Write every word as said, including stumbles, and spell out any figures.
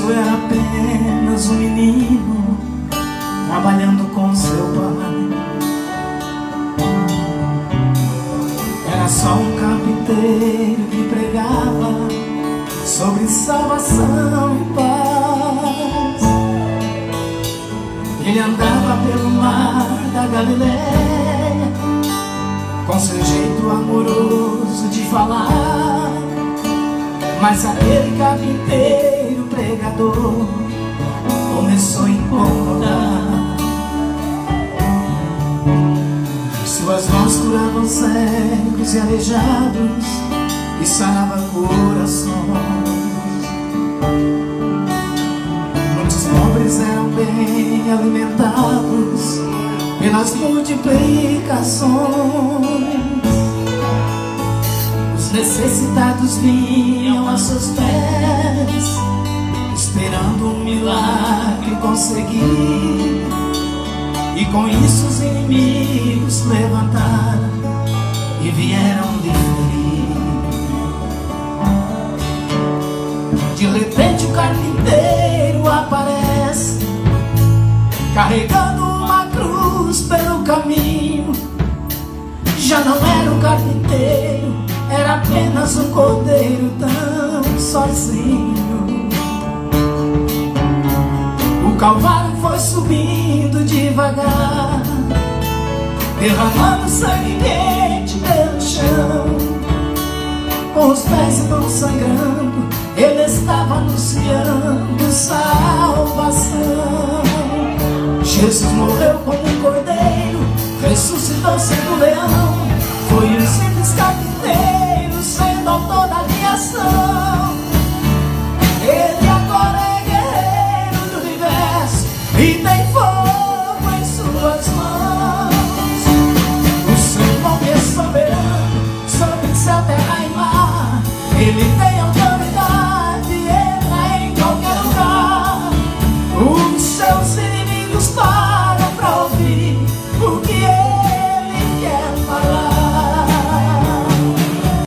Cristo era apenas um menino trabalhando com seu pai. Era só um carpinteiro que pregava sobre salvação e paz. Ele andava pelo mar da Galileia com seu jeito amoroso de falar. Mas aquele carpinteiro pregador começou a incomodar. Suas mãos curavam cegos e aleijados e sarava corações. Muitos pobres eram bem alimentados pelas multiplicações. Os necessitados vinham a seus pés, esperando um milagre conseguir. E com isso os inimigos levantaram e vieram lhe ferir. De repente o carpinteiro aparece, carregando uma cruz pelo caminho. Já não era um carpinteiro, era apenas um cordeiro tão sozinho. O Calvário foi subindo devagar, derramando sangue quente pelo chão. Com os pés e mãos sangrando, ele estava anunciando salvação. Jesus morreu como um cordeiro, ressuscitou sendo leão.